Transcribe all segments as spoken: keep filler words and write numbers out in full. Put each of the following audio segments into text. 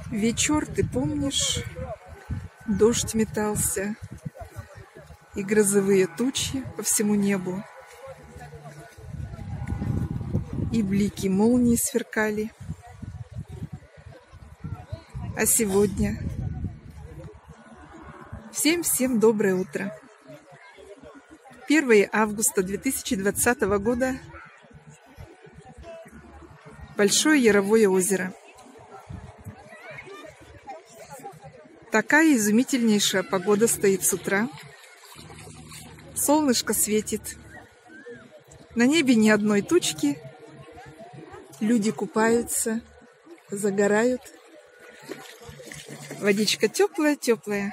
Вечер, ты помнишь, дождь метался и грозовые тучи по всему небу, и блики молнии сверкали. А сегодня всем-всем доброе утро. первое августа две тысячи двадцатого года. Большое Яровое озеро. Такая изумительнейшая погода стоит с утра. Солнышко светит. На небе ни одной тучки. Люди купаются, загорают. Водичка теплая-теплая.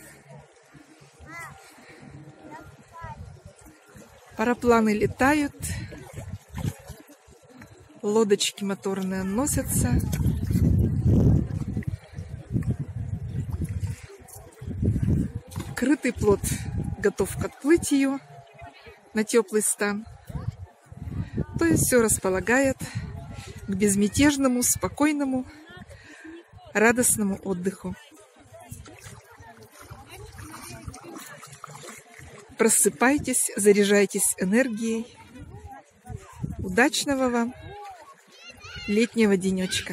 Парапланы летают. Лодочки моторные носятся. Крытый плот готов к отплытию на теплый стан. То есть все располагает к безмятежному, спокойному, радостному отдыху. Просыпайтесь, заряжайтесь энергией. Удачного вам летнего денечка.